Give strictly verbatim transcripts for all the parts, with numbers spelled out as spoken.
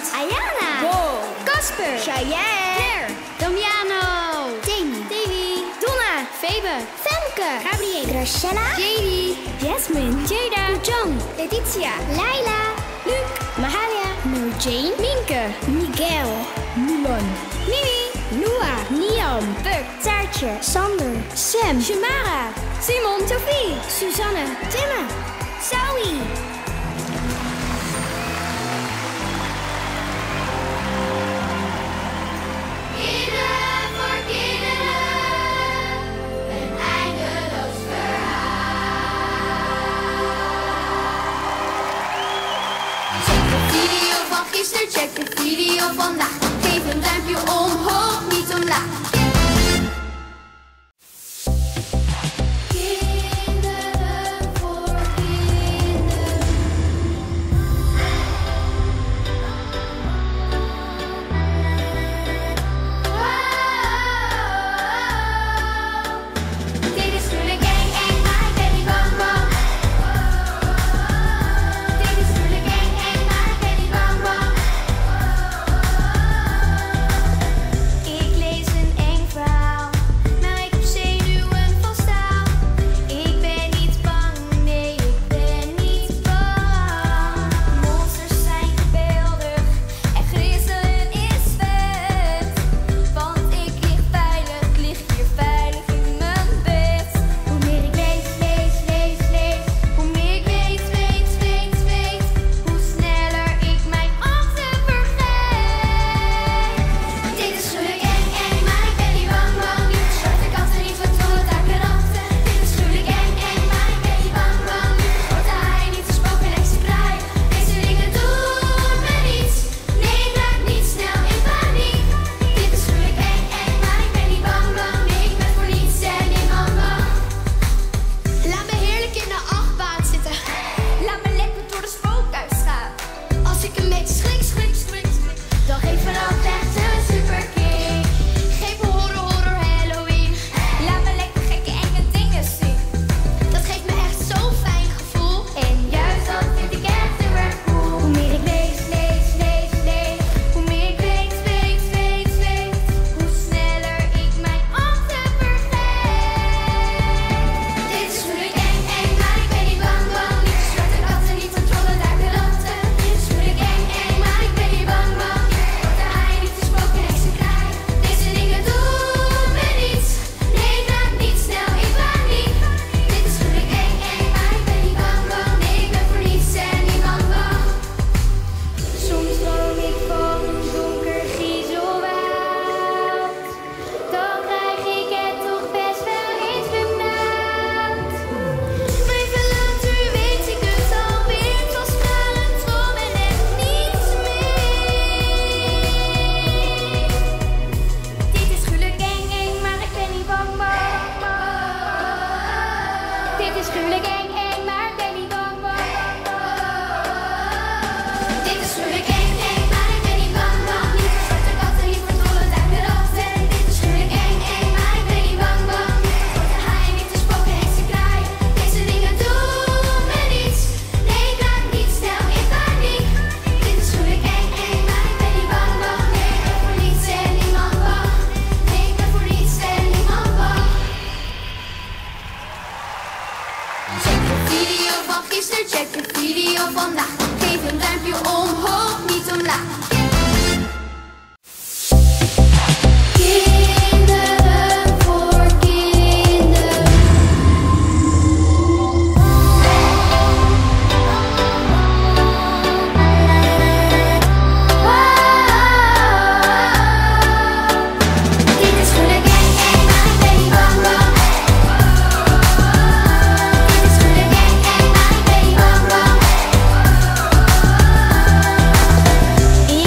Ayana. Wow. Casper. Cheyenne. Claire. Damiano. Jamie. Davy. Donna. Febe. Femke. Gabrielle. Graciela. Jady. Jasmine. Jada. John. Letitia. Laila. Luc. Mahalia. Nurjane. Minke. Miguel. Milan. Mimi. Lua. Niam. Puk. Saartje. Sander. Sam. Shamara. Simon. Sophie. Suzanne. Timma. Sawi. Kinderen voor kinderen, een eindeloos verhaal. Check de video van gisteren, check de video vandaag. Geef een duimpje omhoog, niet omlaag. Kinderen voor kinderen. Dit is Groene Gang en my Benny Bang Bang. Dit is Groene Gang en my Benny Bang Bang. Ik lees een eng verhaal, maar ik heb zenuwen van staal. Ik ben niet bang, nee, ik ben niet bang. Monsters zijn geweldig en griezelen is vet. Want ik lig veilig, lig hier veilig in mijn bed. Hoe meer ik lees, lees, lees, lees. Hoe meer ik weet, weet, weet, weet. Hoe sneller ik mijn angsten vergeet. Dit is Groene Gang en my Benny Bang Bang. Niet voor zwarte katten, niet voor dolle dakenratten. Dit is Groene Gang en my Benny Bang Bang. Niet voor grote haaien, niet voor spoken, heksen, kraaien. Deze dingen doen me niets. Nee, ik raak niet snel in paniek. Dit is Groene Gang en my Benny Bang Bang. Nee, ik ben voor niets en in bang bang. Laat me heerlijk in de achtbaan zitten. Laat me lekker door de spookhuis gaan. Als ik een beetje schrik, schrik, schrik, schrik, dan geef me dat echt een superkick. Geef me horror, horror, Halloween. Laat me lekker gekke enge dingen zien. Dat geeft me echt zo'n fijn gevoel. En juist dat vind ik echt heel erg cool. Hoe meer ik lees, lees, lees, lees. Hoe meer ik weet, weet, weet, weet. Hoe sneller ik mijn angsten vergeet. Dit is Groene Gang en my Benny Bang Bang. Niet voor zwarte katten, niet voor trollen, dakenratten. Dit is Groene Gang en my Benny Bang Bang. Niet voor grote haaien, niet voor spoken, heksen, kraaien. Deze dingen doen me niets. Nee, ik raak niet snel in paniek. Dit is Groene Gang en my Benny Bang Bang. Nee, ik ben voor niets en niet bang bang. Soms droom ik van een donker griezelwoud. Dan krijg ik het toch best wel eens benauwd. Maar even later weet ik het alweer. Het was maar een droom en echt niets meer. Dit is Groene Gang eng, maar ik ben niet bang bang. Dit is Groene Gang eng, maar ik ben niet bang bang. Dit is Groene Gang eng, maar ik ben niet bang bang. Niet voor zwarte katten, niet voor dolle dakenratten. Dit is Groene Gang eng, maar ik ben niet bang bang. Niet voor grote haaien, niet voor spoken, heksen, kraaien. Deze dingen doen me niets. Nee, ik raak niet snel in paniek. Dit is Groene Gang eng, maar ik ben niet bang bang. Nee, ik ben voor niets en niemand bang. Nee, ik ben voor niets en niemand bang. Check de video van gisteren, check de video vandaag. Geef een duimpje omhoog, niet omlaag. Kinderen voor kinderen. Dit is Groene Gang en my Benny Bang Bang. Dit is Groene Gang en my Benny Bang Bang.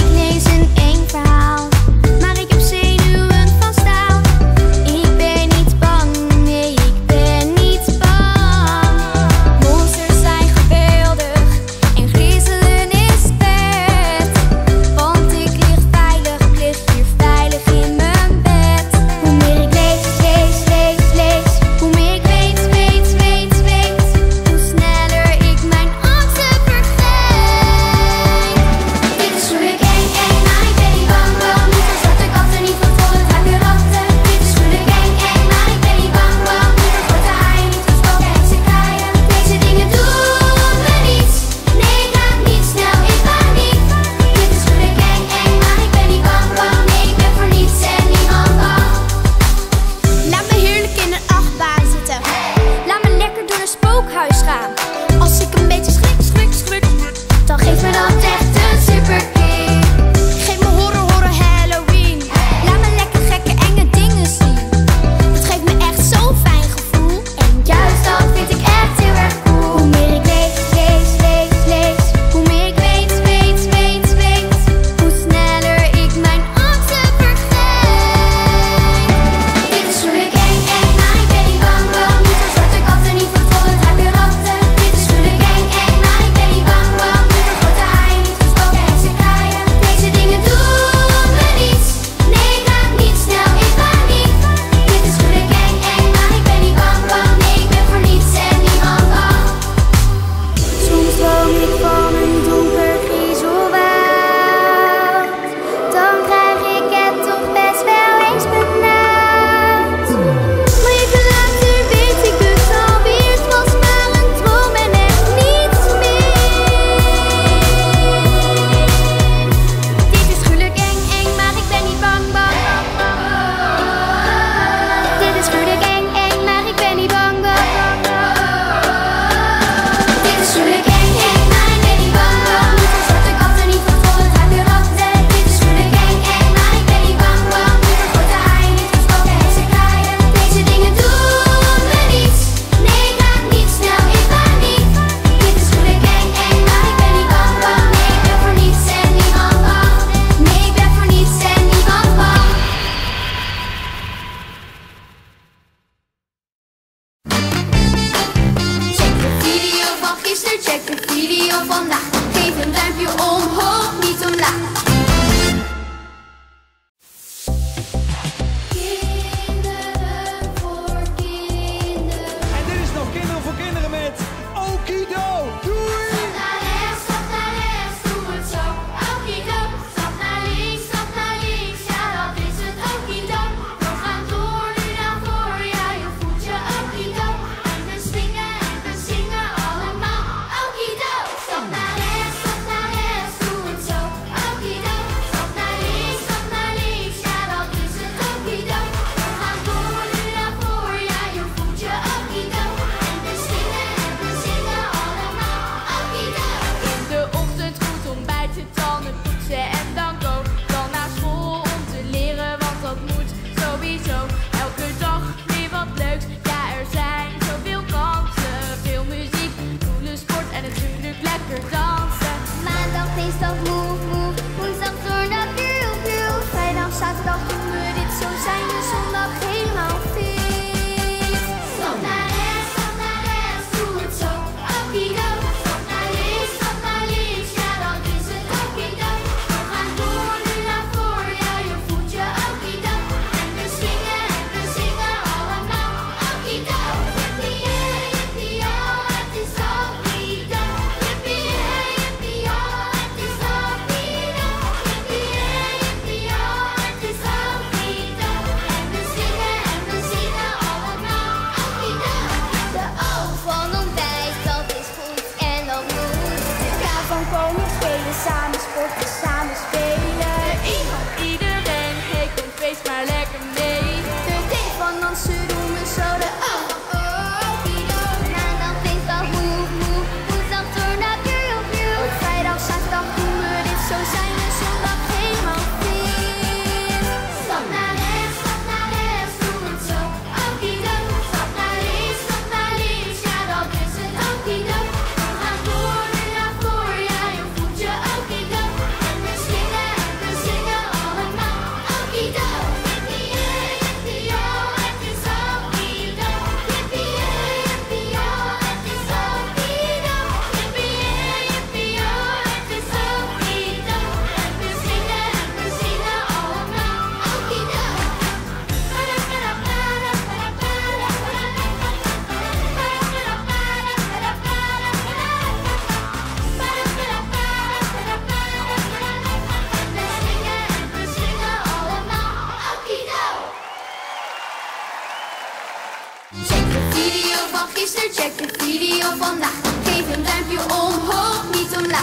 gisteren, check de video vandaag. Geef een duimpje omhoog, niet omlaag.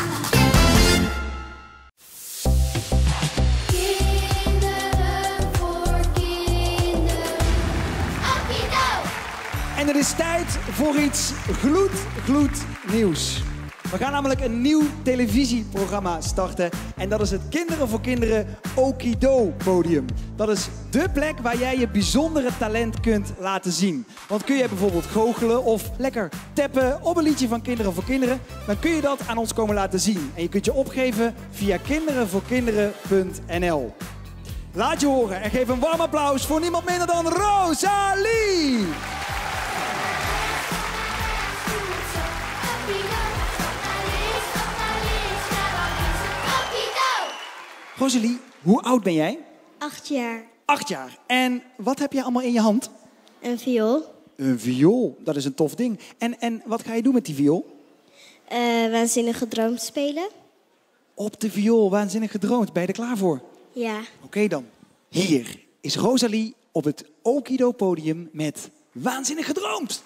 Kinderen voor kinderen. Akido! En het is tijd voor iets gloed, gloed nieuws. We gaan namelijk een nieuw televisieprogramma starten. En dat is het Kinderen voor Kinderen Okido Podium. Dat is dé plek waar jij je bijzondere talent kunt laten zien. Want kun je bijvoorbeeld goochelen of lekker tappen op een liedje van Kinderen voor Kinderen, dan kun je dat aan ons komen laten zien. En je kunt je opgeven via kinderen voor kinderen punt n l. Laat je horen en geef een warm applaus voor niemand minder dan Rosalie! Rosalie, hoe oud ben jij? Acht jaar. Acht jaar. En wat heb jij allemaal in je hand? Een viool. Een viool, dat is een tof ding. En, en wat ga je doen met die viool? Uh, waanzinnige droom spelen. Op de viool, waanzinnig gedroomd. Ben je er klaar voor? Ja. Oké okay dan. Hier is Rosalie op het Okido podium met Waanzinnig gedroomd.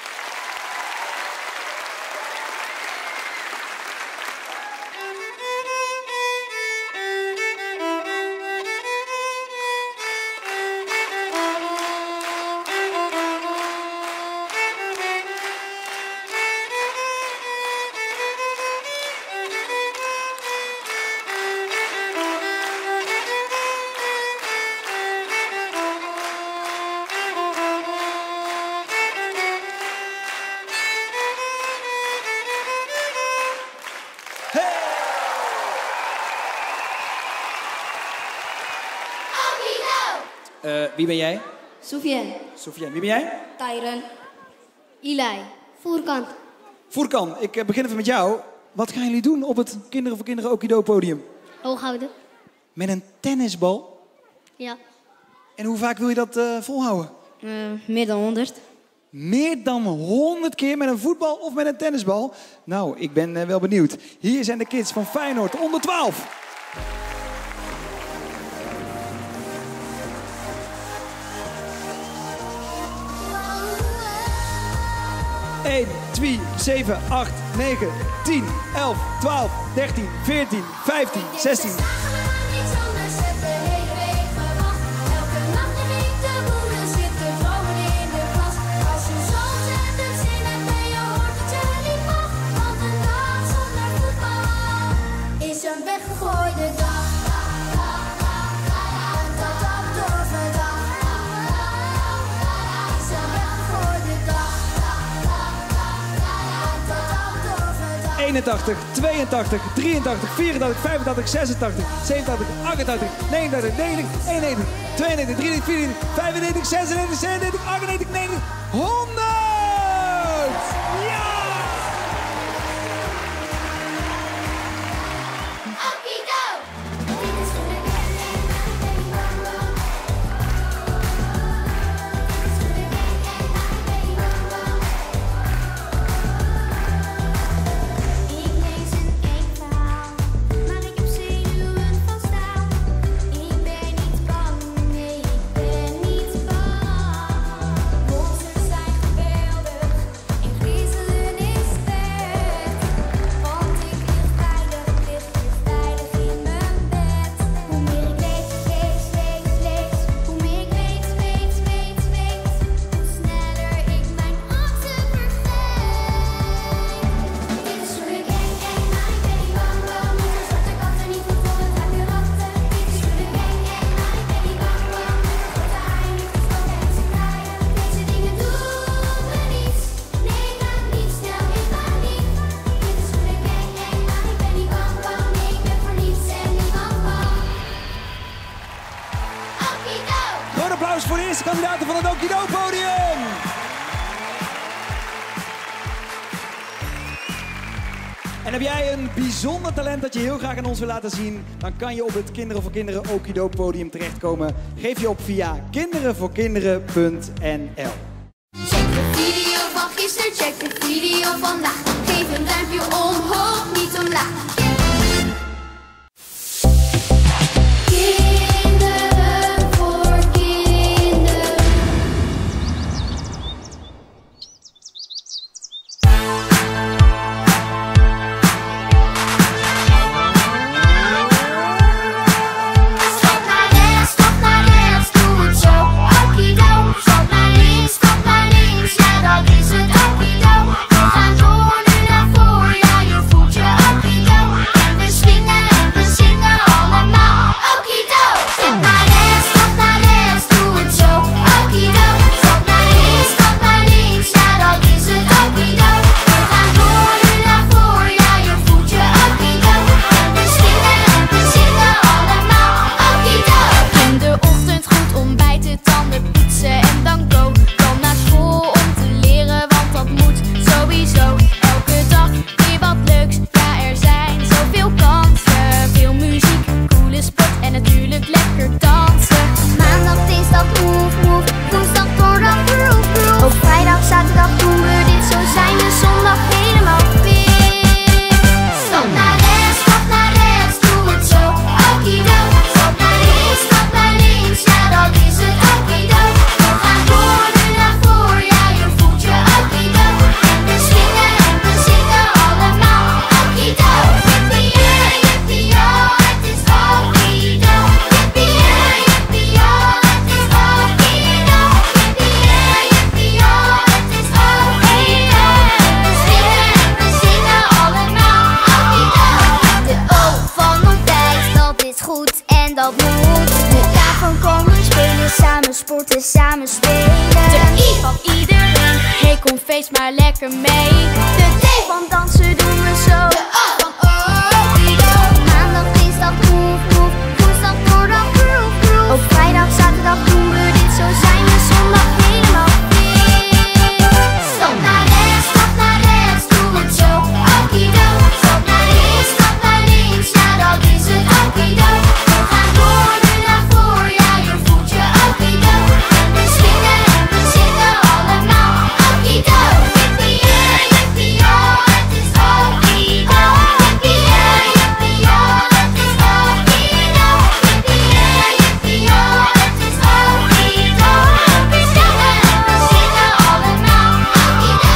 Uh, wie ben jij? Soufiane. Soufiane. Wie ben jij? Tyron. Eli. Voerkant. Voerkan, ik uh, begin even met jou. Wat gaan jullie doen op het Kinderen voor Kinderen Okido podium? Hooghouden. Met een tennisbal? Ja. En hoe vaak wil je dat uh, volhouden? Uh, meer dan honderd. Meer dan honderd keer met een voetbal of met een tennisbal? Nou, ik ben uh, wel benieuwd. Hier zijn de kids van Feyenoord, onder twaalf. één, twee, zeven, acht, negen, tien, elf, twaalf, dertien, veertien, vijftien, zestien. eenentachtig, tweeëntachtig, drieëntachtig, vierentachtig, vijfentachtig, zesentachtig, zevenentachtig, achtentachtig, negenentachtig, negenennegentig, eenennegentig, tweeënnegentig, drieënnegentig, vierennegentig, vijfennegentig, zesennegentig, zevenennegentig, achtennegentig, negenennegentig, honderd! Ja! Voor de eerste kandidaten van het Okido podium. En heb jij een bijzonder talent dat je heel graag aan ons wil laten zien, dan kan je op het Kinderen voor Kinderen Okido podium terechtkomen. Geef je op via kinderen voor kinderen punt n l. Check de video van gisteren, check de video vandaag. Geef een duimpje omhoog, niet omlaag. samen sporten, samen spelen. De I van iedereen, hey kom feest maar lekker mee. De D van dansen doen we zo. De O van Okido. Maandag, dinsdag, move, move. Woensdag, donderdag, groove, groove. Ook vrijdag, zaterdag doen we dit. Zo zijn we zondag helemaal fit. Stap naar rechts, stap naar rechts, doe het zo. Okido. Stap naar links, stap naar links. Ja, dat is het Okido. We gaan door, nu naar voor. Ja, je voelt je Okido. En we swingen en we zitten allemaal Okido. Yippie-yay, yippie-yo, het is Okido. Yippie-yay, yippie-yo, het is Okido. Yippie-yay, yippie-yo, het is Okido. We swingen en we zitten allemaal Okido.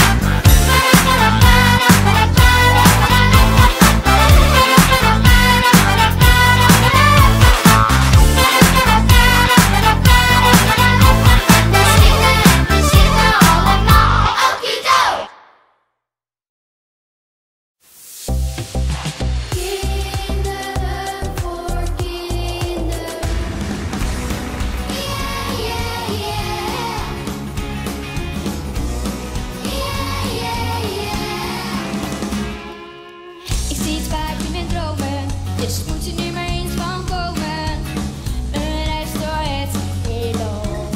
Kinderen voor kinderen. Yeah, yeah, yeah. Yeah, yeah, yeah. Ik zie het vaak in mijn dromen, dus moet er nu maar eens van komen. Een reis door het heelal.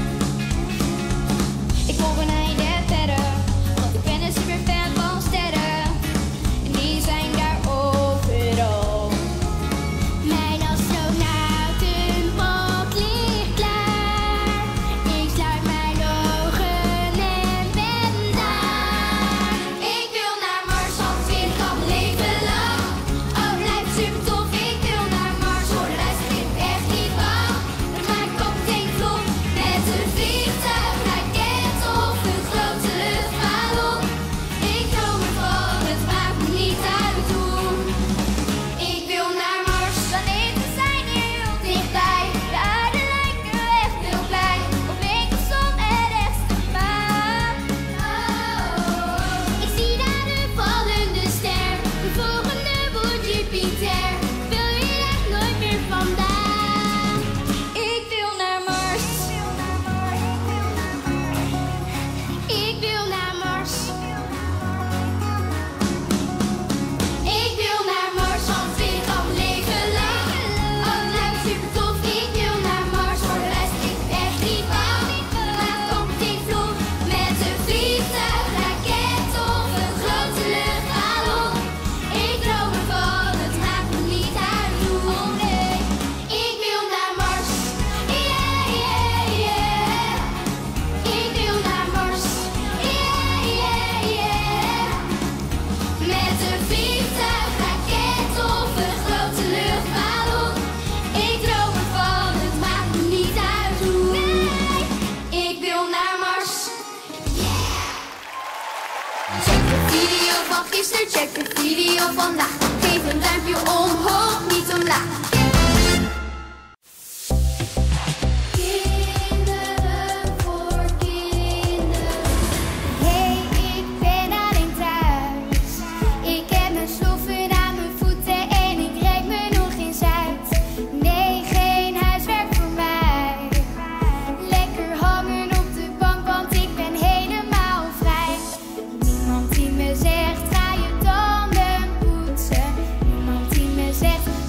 Ik wil een einde verder, want ik ben een super fan van sterren. En die zijn daar overal. Mijn astronautenpak ligt klaar. Ik sluit mijn ogen en ben daar. Ik wil naar Mars, al twintig al mijn leven lang. Oh, blijft super tof. Ik wil naar Mars, voor de rest ben ik echt niet bang. Maar mijn kop denkt vlot met een vliegtuig, raket of een grote luchtballon. Ik droom ervan, het maakt me niet uit hoe. Ik wil naar Mars, planeten zijn hier heel dichtbij. De aarde lijkt nu echt heel klein, op links de zon en rechts de maan. Ik zie daar een vallende ster, de volgende wordt Jupiter. Wil je echt nooit meer vandaan? Ik wil naar Mars. Ik wil naar Mars. Ik wil naar Mars, al twintig al mijn leven lang. Oh, het lijkt super tof. Ik wil naar Mars, voor de rest ik ben echt niet bang. Maar komt ik vloog met een vliegtuig, raket of een grote luchtballon. Ik droom ervan, het maakt me niet uit hoe. Oh nee, ik wil naar Mars. Yeah, yeah, yeah. Ik wil naar Mars. Yeah, yeah, yeah. Met een vliegtuig, raket of een grote luchtballon. Ik droom ervan, het maakt me niet uit hoe. Nee, ik wil naar Mars. Check de video van gisteren, check de video vandaag. Geef een duimpje omhoog, niet omlaag. Kinderen voor kinderen. Hey, ik ben alleen thuis. Ik heb mijn sloffen aan mijn voeten en ik rijd me nog eens uit. Nee, geen huiswerk voor mij. Lekker hangen op de bank, want ik ben helemaal vrij. Niemand die me zegt, ga je tanden poetsen. Niemand die me zegt,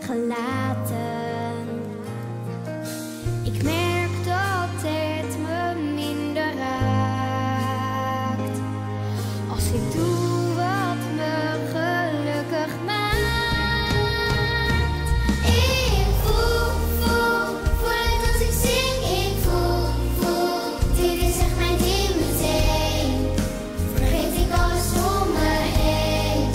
gelaten. Ik merk dat het me minder raakt als ik doe wat me gelukkig maakt. Ik voel, voel, voel het als ik zing. Ik voel, voel, dit is echt mijn ding meteen. Vergeet ik alles om me heen.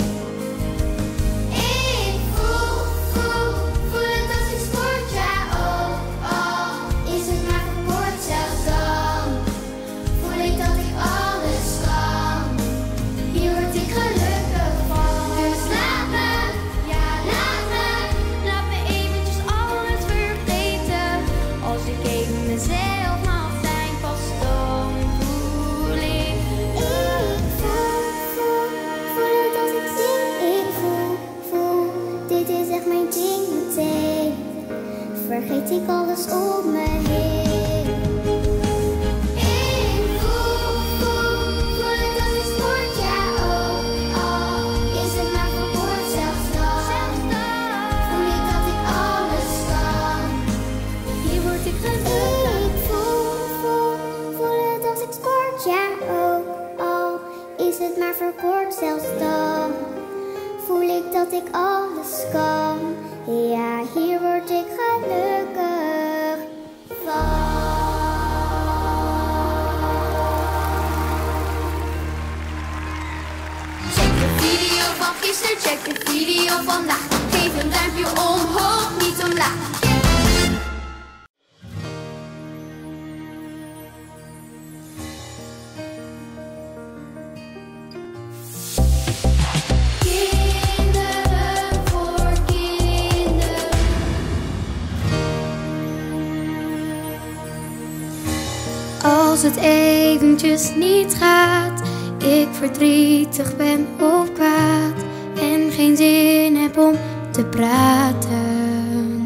Ik voel, voel, voel het als ik sport. Ja, oh, oh, is het maar voor kort, zelfs dan voel ik dat ik alles kan. Hier word ik gelukkig van. Dus laat me, ja, laat me. Laat me eventjes alles vergeten. Als ik even mezelf mag zijn, pas dan voel ik. Ik voel, voel, voel het als ik zing. Ik voel, voel, dit is echt mijn ding meteen. Vergeet ik alles om me heen. Ik voel, voel, voel het als ik sport. Ja, oh, oh, is het maar voor kort, zelfs dan voel ik dat ik alles kan. Hier word ik gelukkig. Ik voel, voel, voel het als ik sport. Ja, oh, oh, is het maar voor kort, zelfs dan voel ik dat ik alles kan. Ja, hier word ik gelukkig van. Check de video van gisteren, check de video van vandaag. Geef een duimpje omhoog, niet omlaag. Kinderen voor kinderen. Als het eventjes niet gaat, ik verdrietig ben of kwaad en geen zin heb om te praten.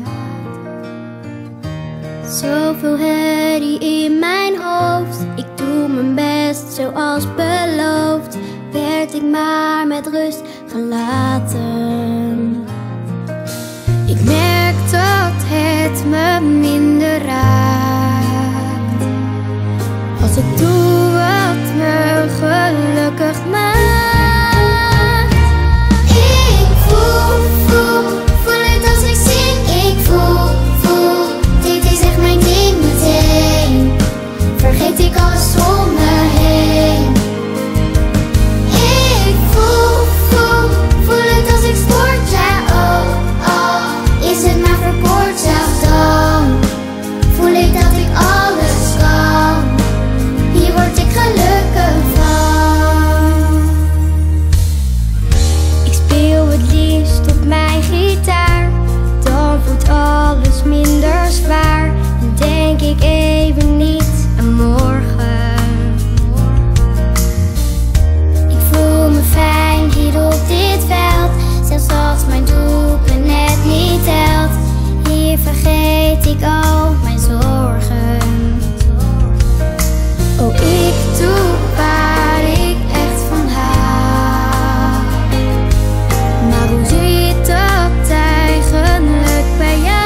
Zoveel herrie in mijn hoofd, ik doe mijn best zoals beloofd, werd ik maar met rust gelaten. Ik merk dat het me minder raakt als ik doe wat me gelukkig maakt. Ik voel, voel, voel het als ik zing. Ik voel, voel, dit is echt mijn ding meteen. Vergeet ik alles om me heen. Ik voel, voel, voel het als ik sport. Ja, oh, oh, is het maar voor kort, zelfs dan voel ik dat ik alles kan. Hier word ik gelukkig van. Ik speel het liefst op mijn gitaar, dan voelt alles minder zwaar. Dan denk ik even niet aan morgen. Ik voel me fijn hier op dit veld, zelfs als mijn doelpunt net niet telt. Hier vergeet ik al mijn zorgen. Oh, ik doe waar ik echt van hou. Maar hoe zit dat eigenlijk bij jou?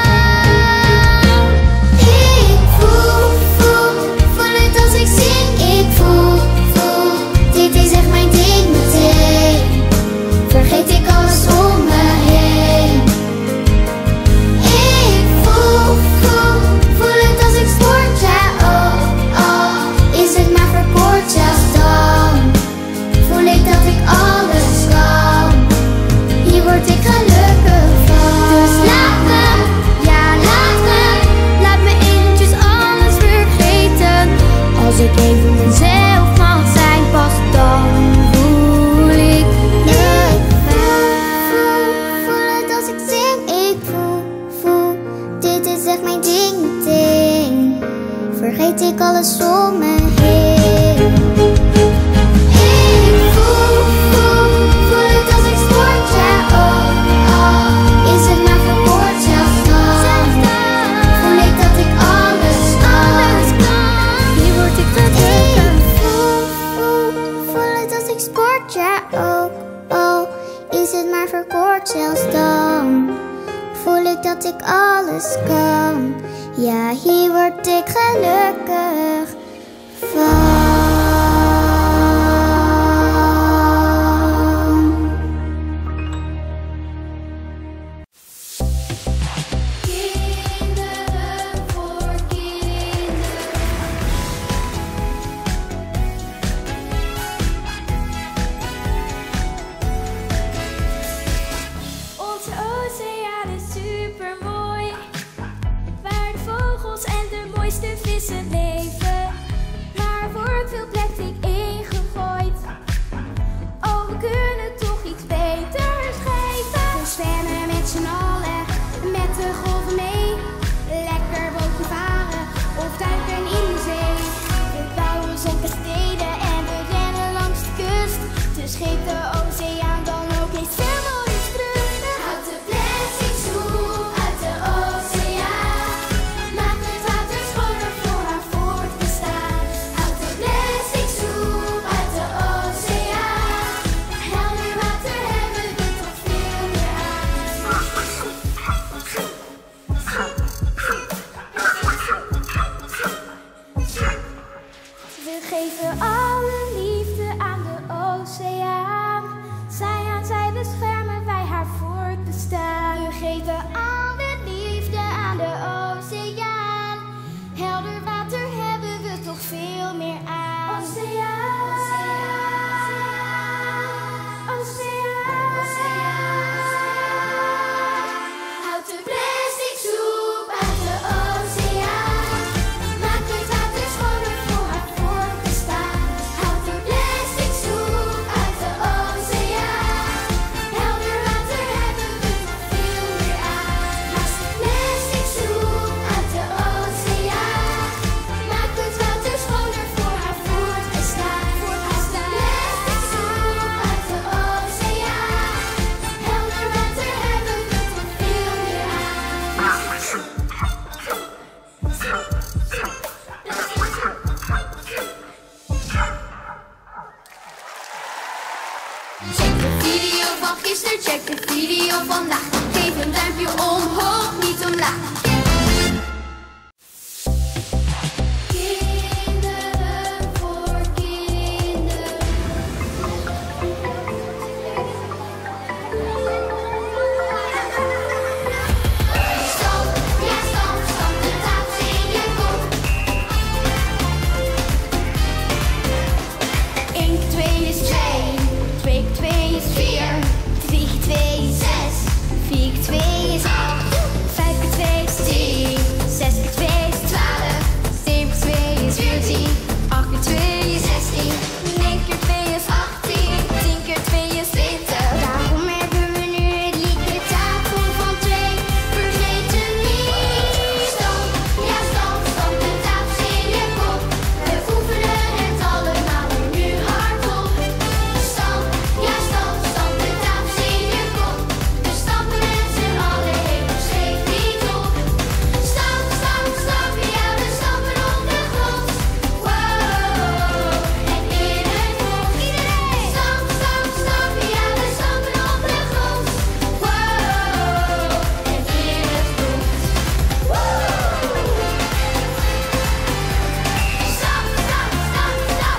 Ik voel, voel, voel het als ik zing. Ik voel, voel, dit is echt mijn ding meteen. Vergeet ik alles om me heen. Ik voel, voel, voel het als ik sport. Ja, oh, oh, is het maar voor kort, zelfs dan voel ik dat ik alles kan. Hier word ik gelukkig van. Dus laat me, ja, laat me. Laat me eventjes alles vergeten. Als ik even mezelf mag zijn, pas dan voel ik Ik voel, voel het als ik zing. Ik voel, voel, dit is echt mijn ding meteen. Vergeet ik alles om me heen. Ik voel, voel, voel het als ik sport. Ja, oh, oh, is het maar voor kort, zelfs dan voel ik dat ik alles kan. Hier word ik gelukkig. Ik voel, voel, voel het als ik sport. Ja, oh, oh, is het maar voor kort, zelfs dan ik dat ik alles kan. Ja, hier word ik gelukkig van. Leven, maar wordt veel plastic ingegooid. Oh, we kunnen toch iets beters geven. We zwemmen met z'n allen, met de golven mee. Lekker bootje varen of duiken in de zee. We bouwen zonke steden en we rennen langs de kust. Dus geef de oceaan dan ook eens veel moois terug. Houd de plastic soep uit de oceaan. Maak het water schoner voor haar voortbestaan. Houd de plastic soep uit de oceaan. Helder water hebben we toch veel meer aan. We geven alle liefde aan de oceaan. Zij aan zij beschermen wij haar voortbestaan. We geven alle liefde aan de oceaan. Helder water hebben we toch veel meer aan. Oceaan, oceaan, oceaan. Houd de plastic soep uit de oceaan. Maak het water schoner voor haar voortbestaan. Houd de plastic soep uit de oceaan. Helder water hebben we toch veel meer aan. Haal de plastic soep uit de oceaan. Maak het water schoner voor haar voortbestaan. Haal de plastic soep uit de oceaan. Helder water hebben we toch veel meer aan. Check de video van gisteren, check de video van vandaag. Geef een duimpje omhoog, niet omlaag. Kinderen voor kinderen. Stamp, ja stamp, stamp de tafel in je kop. één keer twee is twee, twee keer twee is vier, drie keer twee is zes, vier keer twee is acht, vijf keer twee is tien, zes keer twee is twaalf, zeven keer twee is veertien, acht keer twee is zestien, negen keer twee is achttien, tien keer twee is twintig. Daarom hebben we nu het liedje tafel van twee, vergeet het niet. Stamp, ja stamp, stamp de tafel in je kop. We oefenen het allemaal en nu hardop. Stamp, ja stamp, stamp de tafel in je kop. We stampen met z'n allen even scheef niet op. Stamp, stamp, stamp, ja we stampen op de grond. Wow, en in het rond. Iedereen! Stamp, stamp, stamp, ja we stampen op de grond. Wow, en in het rond. Woe! Stamp, stamp, stamp, stamp.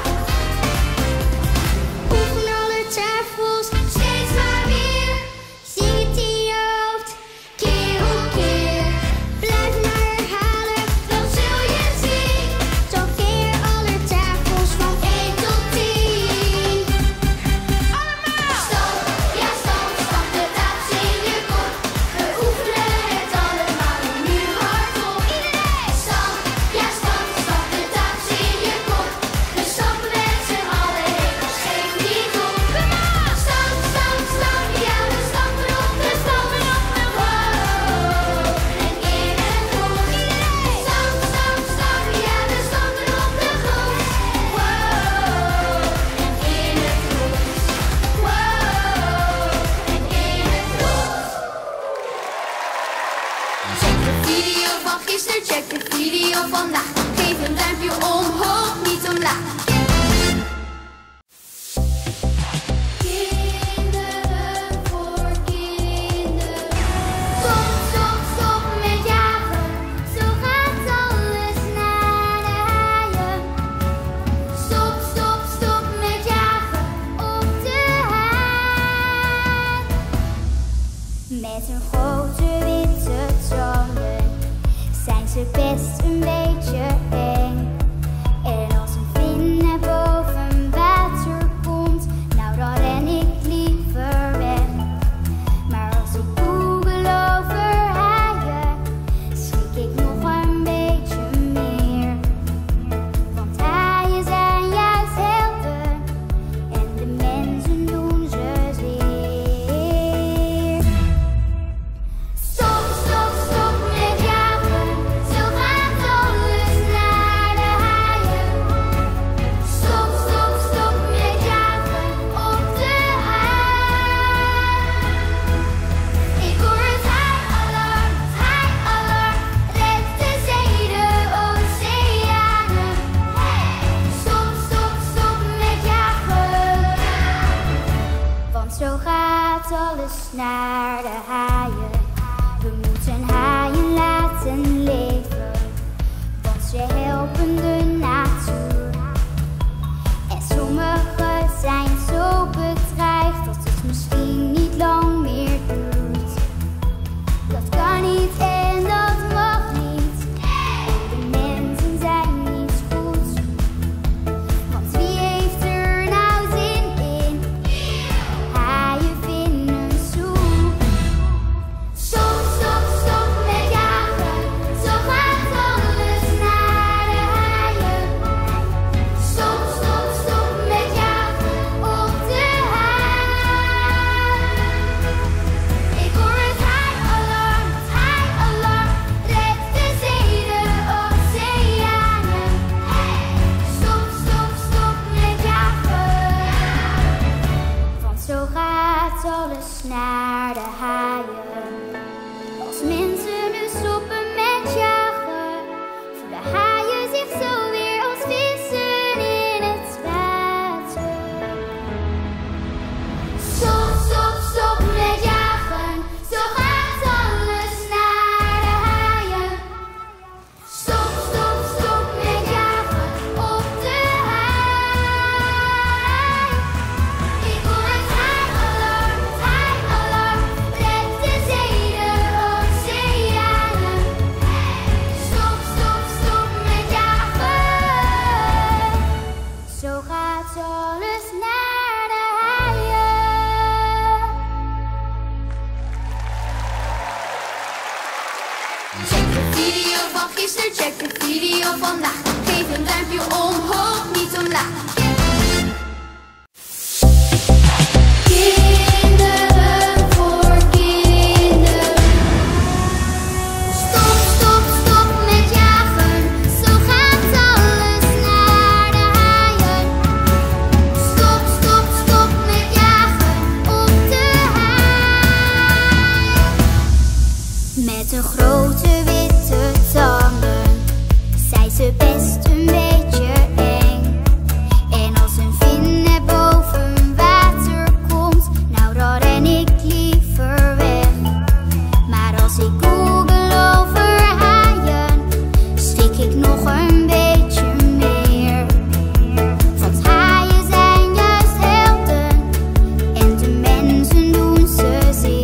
Oefen alle tafels, steeds maar weer. Zing het in je hoofd, keer op keer. Blijf maar herhalen, dan zul je zien. Zo keer alle tafels van één tot tien. Allemaal! Stamp, ja stamp, stamp de tafels in je kop. We oefenen het allemaal en nu hardop. Iedereen! Stamp, ja stamp, stamp de tafels in je kop. We stampen met z'n allen even scheef niet op. Kom aan! Stamp, stamp, stamp, ja we stampen op de grond. Wow, en in het rond. Iedereen! Stamp, stamp, stamp, ja we stampen op de grond. Wow, en in het rond. Wow, en in het rond. Check de video van gisteren, check de video van vandaag. Geef een duimpje omhoog, niet omlaag. Kinderen voor kinderen. Kom, stop, Met hun grote witte tanden zijn ze best een beetje eng. En als een vin naar boven water komt, nou dan ren ik liever weg. Maar als ik google over haaien, schrik ik nog een beetje meer. Want haaien zijn juist helden en de mensen doen ze zeer. Stop, stop, stop met jagen, zo gaat alles naar de haaien. Stop, stop, stop met jagen op de haai. Ik hoor het haai-alarm, het haai-alarm, red de zee, de oceanen. Stop, stop, stop met jagen, want zo gaat alles naar de haaien. We moeten haaien laten leven, want ze helpen de natuur. En sommige zijn zo bedreigd dat het misschien niet lang meer duurt. Dat kan niet en dat mag niet. De mensen zijn niet goed. Want wie heeft er nou zin in? Haaien vinden soep. Stop, stop, stop met jagen, zo gaat alles naar de haaien. Stop, stop, stop met jagen op de haai. Ik hoor het haai-alarm, het haai-alarm, red de zee, de oceanen. Stop, stop, stop met jagen, want zo gaat alles naar de haaien. Als mensen nu stoppen met jagen, voelen haaien zich zo weer als vissen in het water. Stop, stop, stop met jagen, zo gaat alles naar de haaien. Stop, stop, stop met jagen op de haai. Ik hoor het haai-alarm, het haai-alarm, red de zee, de oceanen. Stop, stop, stop met jagen, zo gaat alles naar de haaien. Check de video van gisteren, check de video van vandaag. Geef een duimpje omhoog, niet omlaag. Kinderen voor kinderen. Stop, stop, stop met jagen, zo gaat alles naar de haaien. Stop, stop, stop met jagen op de haai. Met hun grote witte tanden zijn ze best een beetje eng. En als een vin naar boven water komt, nou dan ren ik liever weg. Maar als ik google over haaien, schrik ik nog een beetje meer. Want haaien zijn juist helden en de mensen doen ze zeer.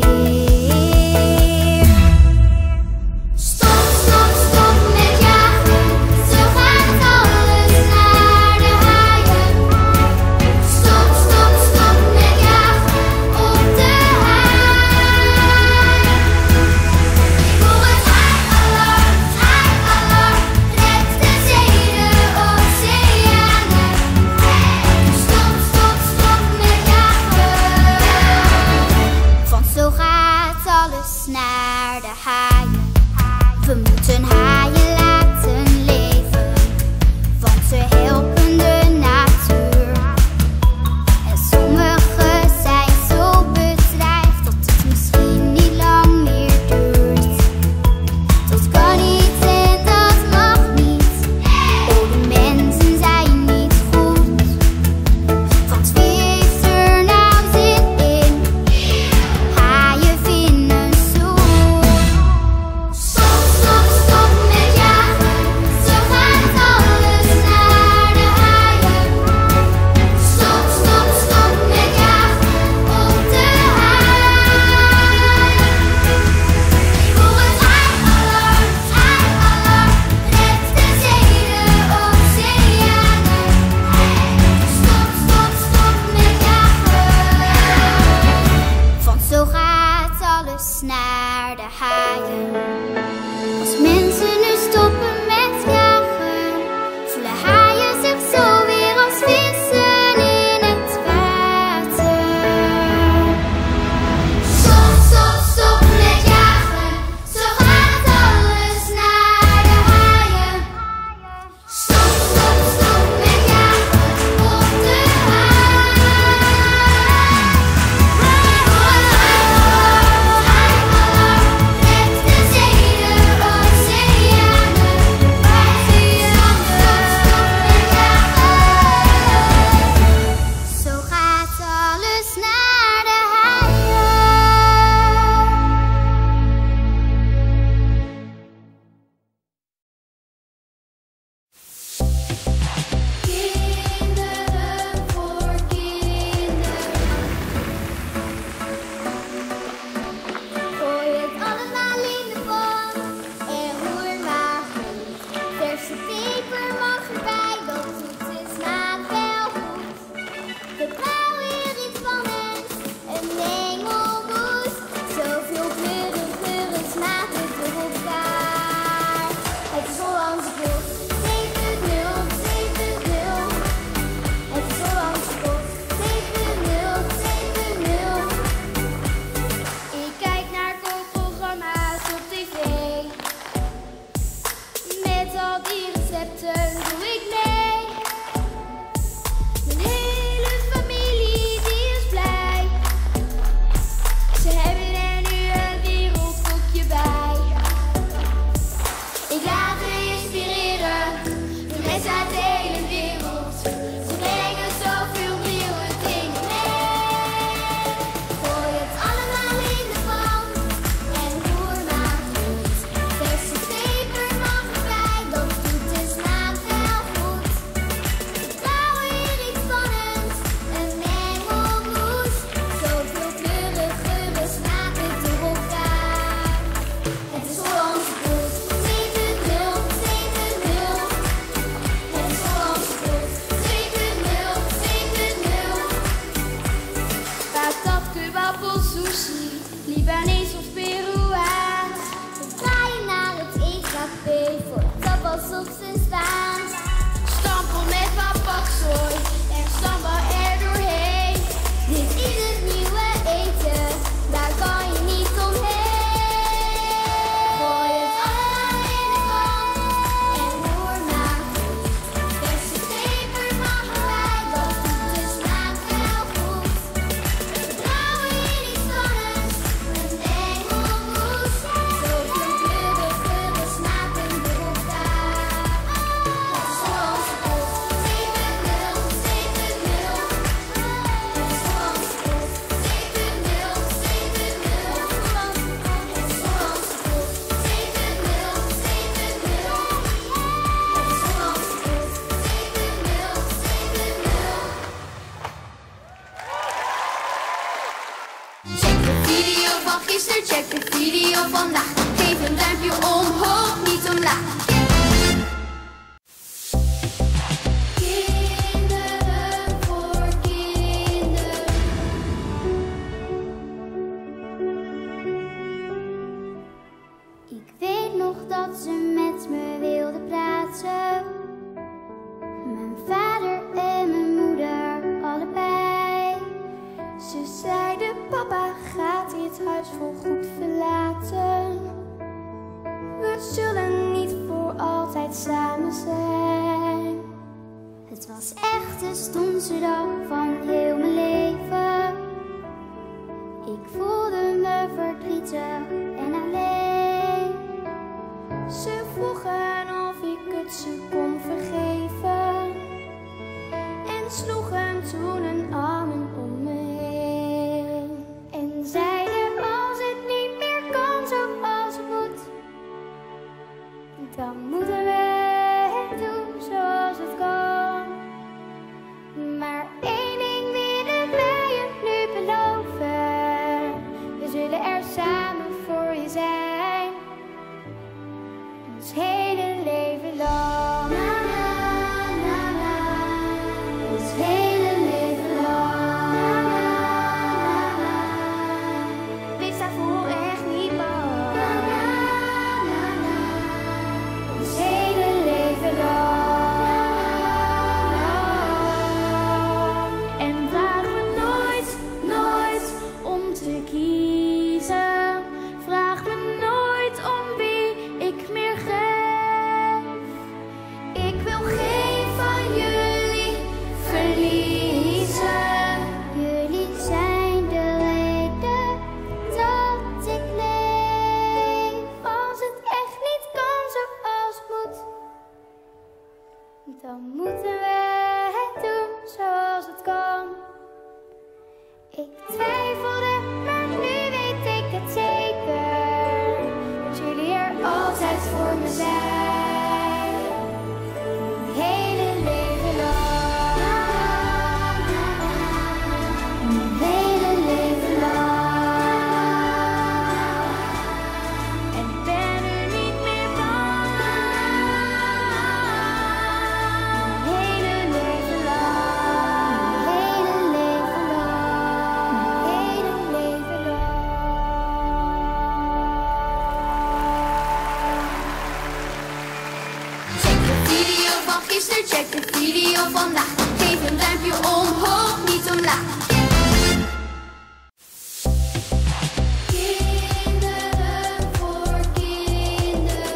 Stop, stop, stop met jagen, zo gaat alles naar de haaien. Stop, stop, stop met jagen op de haai. Ik hoor het haai-alarm, het haai-alarm, red de zee, de oceanen. Stop, stop, stop met jagen, want zo gaat alles naar de haaien. We moeten haaien laten leven, want ze helpen de natuur. En sommige zijn zo bedreigd dat het misschien niet lang meer duurt. Dat kan niet en dat mag niet. Oh, de mensen zijn niet goed. Want wie heeft er nou zin in? Haaien vinden soep. Stop, stop, stop Libanees of Peruaans. We draaien naar het E K P voor tapas op zijn staan. Stampel met wat paksoi en sambal er doorheen. Dit is het nieuwe eten, daar kan je niet omheen. Gooi het allemaal in de pan en roer maar goed. Verse peper mag erbij, dat doet de smaak wel goed. Vertrouwen in iets anders, een engelmoes. Zoveel kleuren, geuren, smaken door elkaar. Het is Hollandse kost, zeven nul, zeven nul. Het is Hollandse kost, zeven nul, zeven nul. Het is Hollandse kost, zeven nul, zeven nul. Het is Hollandse kost, zeven nul, zeven nul. Check de video van gisteren, check de video vandaag. Geef een duimpje omhoog, niet omlaag. Kinderen voor kinderen. Ik weet nog dat ze met me wilde praten. Mijn vader en mijn moeder allebei. Ze zeiden, papa gaat dit huis voorgoed verlaten. We zullen niet voor altijd samen zijn. Het was echt de stomste dag van heel mijn leven. Ik voelde me verdrietig en alleen. Ze vroegen of ik het ze kon vergeven. En sloegen toen hun armen om me heen. En zeiden als het niet meer kan zoals het moet, dan moeten we het doen zoals het kan. Maar één ding willen wij je nu beloven. We zullen er samen voor je zijn. Ons hele leven lang. Na, na, na, na. Ons hele leven lang. Na, na, na, na. Wees daarvoor echt niet bang. Na, na, na, na. Ons hele leven lang. En vraag me nooit, nooit om te kiezen. Vraag me nooit om wie ik meer geef. Ik wil geen van jullie verliezen. Jullie zijn de reden dat ik leef. Als het echt niet kan zoals het moet, dan moeten we het doen zoals het kan. Ik twijfelde, maar nu weet ik het zeker. Dat jullie er altijd voor me zijn. Mijn hele leven lang. Mijn hele leven lang. En ik ben er niet meer bang. Mijn hele leven lang. Mijn hele leven lang. Mijn hele leven lang. Check de video van gisteren, check de video vandaag. Geef een duimpje omhoog, niet omlaag. Kinderen voor kinderen.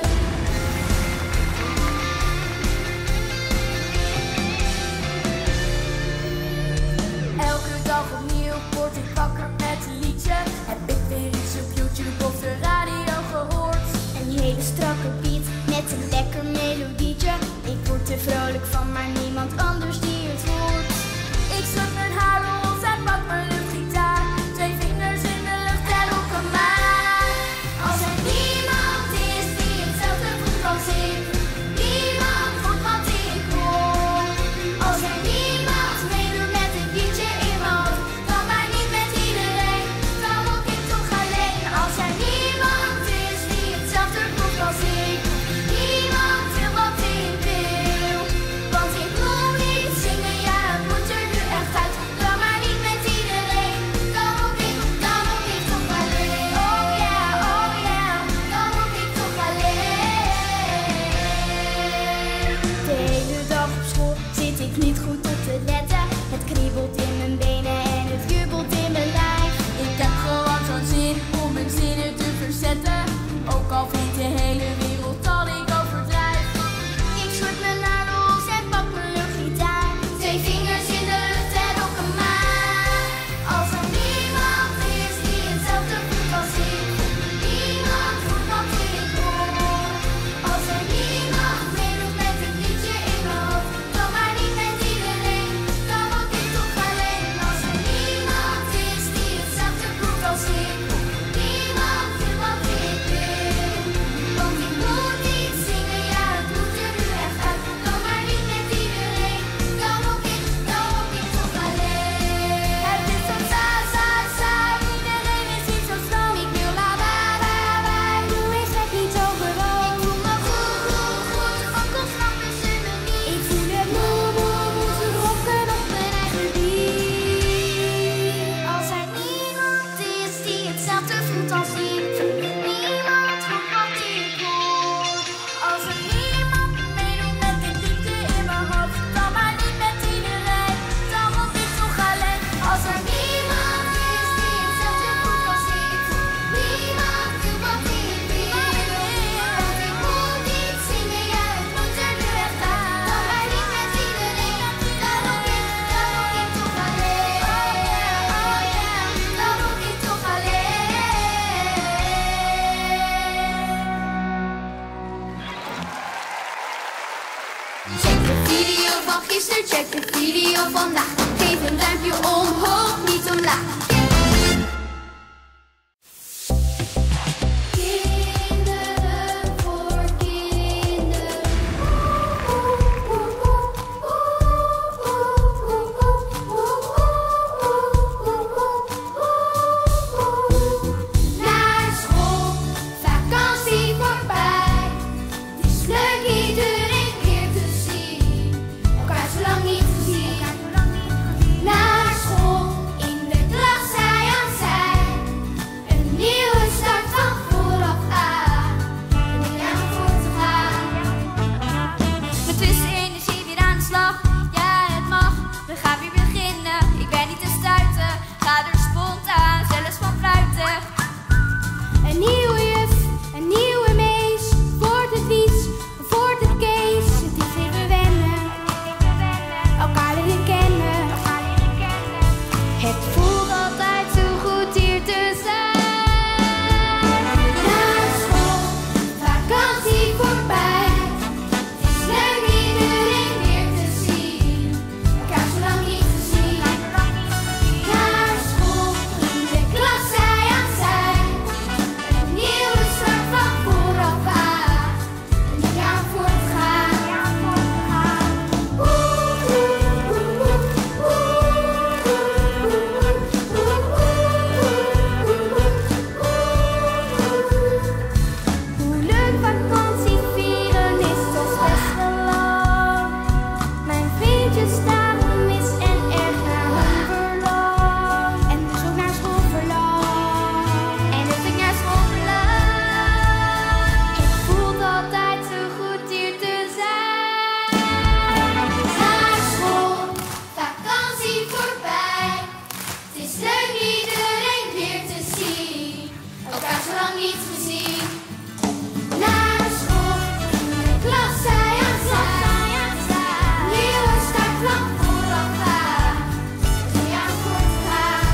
Elke dag opnieuw word ik wakker met een liedje. Heb ik weer iets op YouTube of de radio gehoord. En die hele strakke beat met een lekker melodietje. Ik word er vrolijk van, maar niemand anders die het hoort. Ik zet mijn haar roze zing. Niemand doet wat ik wil. Want ik moet iets zingen, ja het moet er nu echt uit. Dan maar niet met iedereen, dan ook ik, dan ook ik toch alleen. Het is zo saai, saai, saai, iedereen is niet zo stom. Ik wil la la la la, doe ik het niet zo gewoon. Ik voel me goed, goed, goed, ook al snappen ze me niet. Ik voel het moe, moe, moe, ze rocken op mijn eigen beat. Als er niemand is die hetzelfde voelt als ik, niemand voelt wat ik hoor. Als er niemand meedoet met de liefde in mijn hoofd, dan maar niet met iedereen, dan moet ik toch alleen. Als er niemand is die hetzelfde voelt als ik, niemand doet wat ik wil. Want ik moet iets zingen, ja het moet er nu echt uit. Dan maar niet met iedereen, dan moet ik, dan moet ik toch alleen. Oh yeah, oh yeah, dan moet ik toch alleen. Check de video van gisteren, check de video vandaag. Geef een duimpje omhoog, niet omlaag. Kinderen voor kinderen. Naar school, vakantie voorbij. Het is leuk iedereen weer te zien. Elkaar zo lang niet gezien. Naar school, in de klas zij aan zij. Een nieuwe start van vooraf aan. Een jaar voor te gaan. Met frisse energie weer aan de slag. Ja, het mag. We gaan weer beginnen. Ik ben niet te stuiten. Ga er spontaan, zelfs van fruitig. Een nieuwe juf, een nieuwe mees. Voor de Wies, voor de Kees. Het is even wennen. Elkaar leren kennen. Het voelt altijd zo goed hier te zijn. Naar school, vakantie voorbij. Het is leuk iedereen weer te zien. Elkaar zo lang niet gezien. Naar school, in de klas zij aan zij. Een nieuwe start van vooraf aan. Een jaar voor te gaan. Hoe leuk vakantie vieren is toch best wel lang. Mijn vriendjes staan me mis en erg naar hun verlang. En dus ook naar school verlang. En dus ik naar school verlang. Het voelt altijd zo goed hier te zijn. Naar school, vakantie voorbij. Het is leuk iedereen weer te zien. Elkaar zo lang niet gezien. Naar school, in de klas zij aan zij. Nieuwe start van vooraf aan. Een jaar voor te gaan.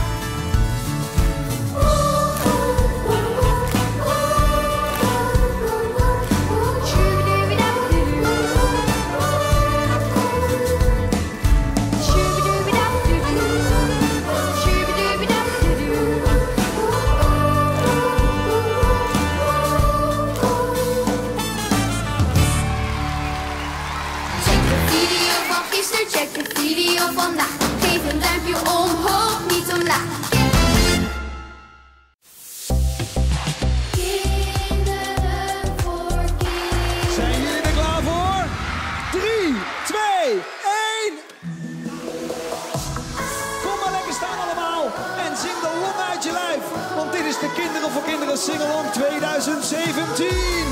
Check de video van gisteren, check de video vandaag. Geef een duimpje omhoog, niet omlaag. Kinderen voor kinderen. Zijn jullie er klaar voor? drie, twee, één. Kom maar lekker staan allemaal en zing de long uit je lijf. Want dit is de Kinderen voor Kinderen Singalong twintig zeventien.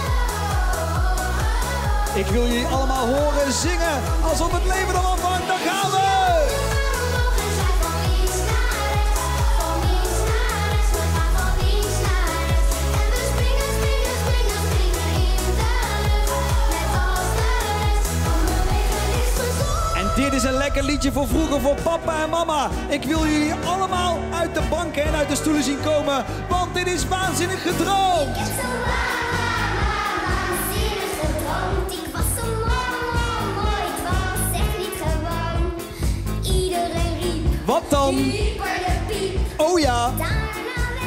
Ik wil jullie allemaal horen zingen alsof het leven ervan afhangt. Dan gaan we! Mogen zij van links naar rechts, van links naar rechts, we gaan van links naar rechts. En we springen, springen, springen, springen in de lucht. Net als de rest, van bewegen is gezond. En dit is een lekker liedje voor vroeger voor papa en mama. Ik wil jullie allemaal uit de banken en uit de stoelen zien komen, want dit is waanzinnig gedroomd. Ik heb zo waanzinnig gedroomd. Ik was zo mooi, het was echt niet gewoon. Iedereen riep, Wat dan? hyper de piep. Oh ja. Daarna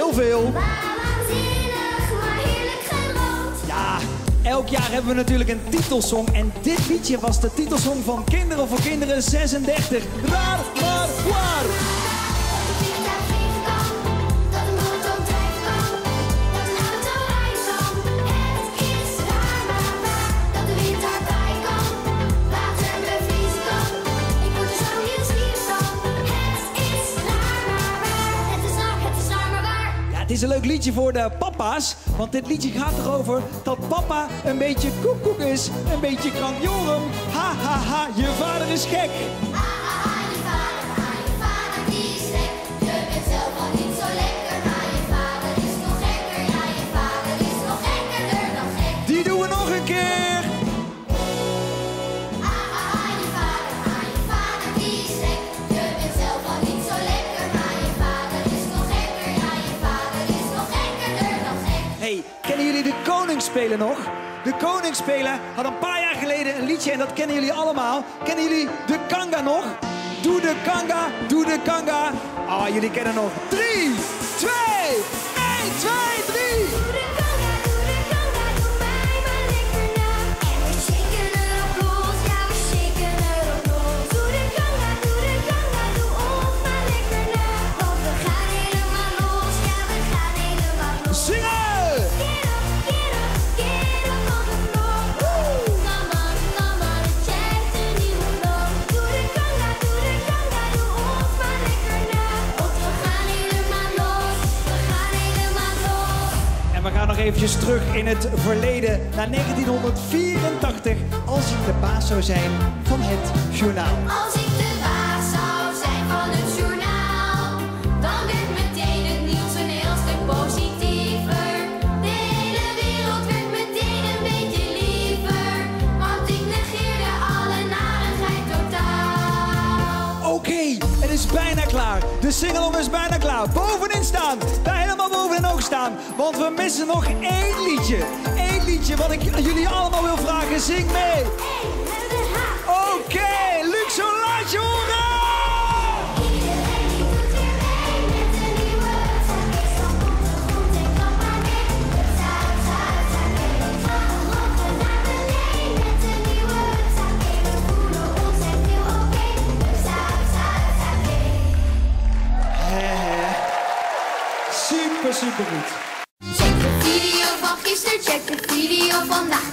heel veel. Waanzinnig, maar heerlijk gerood. Ja, elk jaar hebben we natuurlijk een titelsong. En dit liedje was de titelsong van Kinderen voor Kinderen zesendertig. Raar, maar waar. Dat een vliegtuig vliegen kan, dat een boot ook drijven kan, dat een auto rijden kan. Het is raar maar waar, dat de wind daarbij kan, water bevriezen kan. Ik word er zo nieuwsgierig van. Het is raar maar waar, het is raar, het is raar maar waar. Ja, het is een leuk liedje voor de papa's. Want dit liedje gaat erover dat papa een beetje koekoek is. Een beetje krankjorum. Ha, ha, ha, je vader is gek. Ah, ah, ah, je vader, ah, je vader die is gek. Je bent zelf al niet zo lekker, maar je vader is nog gekker. Ja, je vader is nog gekkerder dan gek. Die doen we nog een keer. Ah, ah, ah, je vader, ah, je vader die is gek. Je bent zelf al niet zo lekker, maar je vader is nog gekker. Ja, je vader is nog gekkerder dan gek. Hey, kennen jullie de Koningsspelen nog? De Koningsspelen had een paar jaar geleden een liedje en dat kennen jullie allemaal. Kennen jullie de Kanga nog? Doe de Kanga, doe de Kanga. Ah, jullie kennen nog. drie, twee, één, twee, drie. Doe de kanga, doe de kanga, doe mij maar lekker na. En we shaken erop los, ja we shaken erop los. Doe de kanga, doe de kanga, doe ons maar lekker na. Want we gaan helemaal los, ja we gaan helemaal los. Zingen! Get up, get up, get up on the floor. Come on, come on, het jij een nieuwe loop. Doe de kanga, doe de kanga, doe ons maar lekker na. Want we gaan helemaal los, we gaan helemaal los. En we gaan nog eventjes terug in het verleden naar negentienhonderdvierentachtig. Als ik de baas zou zijn van het journaal. Als ik de baas zou zijn van het journaal, dan werd meteen het nieuws een heel stuk positiever. De hele wereld werd meteen een beetje liever, want ik negeerde alle narigheid totaal. Oké, het is bijna klaar. De singalong is bijna klaar. Bovenin staan. Daar helemaal bovenin ook staan. Want we missen nog één liedje. Eén liedje wat ik jullie allemaal wil vragen. Zing mee. Oké, Luc, zo laat je horen. Iedereen die doet weer mee met een nieuwe zaak. Is dan komt het goed en kan maar mee. Hupsa, hupsa, hupsa, mee. Gaan we rocken naar beneden met een nieuwe zaak. We voelen ons echt heel oké. Hupsa, hupsa, hupsa, mee. Hè, hè. Super, super goed. Check de video van gisteren, check de video vandaag.